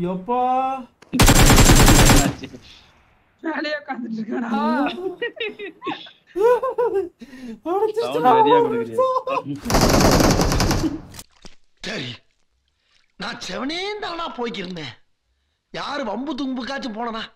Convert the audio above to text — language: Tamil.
எப்பா மேலேயே உட்காந்துட்டு இருக்கானா சரி நான் செவனே தானா போய்க்கிருந்தேன் யாரு வம்பு தும்புக்காச்சும் போனனா